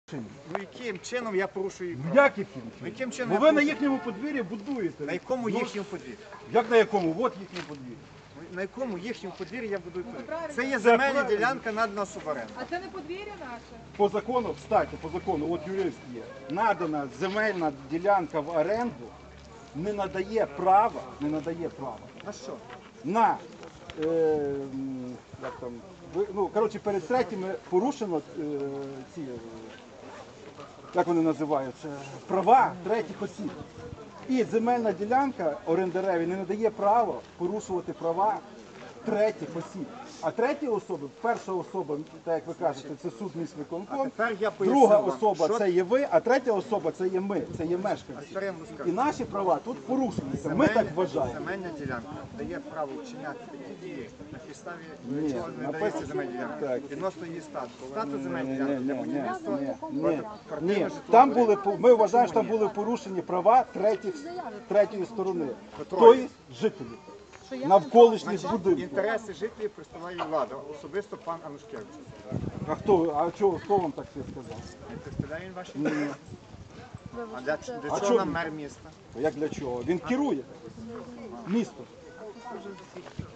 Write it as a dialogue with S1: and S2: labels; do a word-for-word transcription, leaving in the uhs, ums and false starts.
S1: Ну яким чином я порушую їх
S2: Ну
S1: права?
S2: як яким
S1: Ну,
S2: чином?
S1: яким чином
S2: Бо
S1: я
S2: ви на
S1: порушую?
S2: їхньому подвір'ї будуєте.
S1: На якому
S2: Ну,
S1: їхньому подвір'ї?
S2: Як на якому? От їхнє подвір'я.
S1: На якому їхньому подвір'ї я будую подвір'я?
S3: правильно.
S1: Це є
S2: Це
S1: земельна
S2: правильно.
S1: ділянка надана суверенно.
S3: А це не подвір'я наше?
S2: По закону, кстати, по закону, от юрист є, надана земельна ділянка в оренду не надає права, не надає права
S1: На що?
S2: на, е, м, як там, ви- ну, коротше, перед третіми порушено е, ці, е, як вони називаються, права третіх осіб. І земельна ділянка орендареві не надає права порушувати права третіх осіб. А треті особи, перша особа, так як ви кажете, це суд
S1: А
S2: міськвиконком,
S1: тепер я поясню
S2: друга
S1: вам,
S2: особа
S1: що-
S2: це є ви, а третя особа це є ми, це є мешканці.
S1: тепер я вам розкажу.
S2: І наші права тут порушуються. Ми
S1: Земельна-
S2: так вважаємо.
S1: Земельна ділянка дає право вчиняти такі дії на підставі
S2: Ні,
S1: чого не
S2: написано-
S1: дається земельна ділянка.
S2: так.
S1: Відносно її статусу. Статус земельної
S2: Ні,
S1: ділянки для
S2: ні, ні,
S1: будівництва.
S2: ні, ні,
S1: квартирного
S2: ні.
S1: житлового
S2: Там
S1: будинку.
S2: були, по- ми вважаємо, що там були порушені права третіх, третьої сторони,
S1: Петро,
S2: тобто жителів навколишніх
S1: Значить,
S2: будинків.
S1: інтереси жителів представляє влада, особисто пан Анушкевич.
S2: А хто, а чого, хто вам так це сказав?
S1: Не представляє він ваші
S2: Ні.
S1: інтереси? А для, для
S2: А
S1: чого
S2: чого
S1: нам
S2: він?
S1: мер міста?
S2: Як для чого? Він керує місто.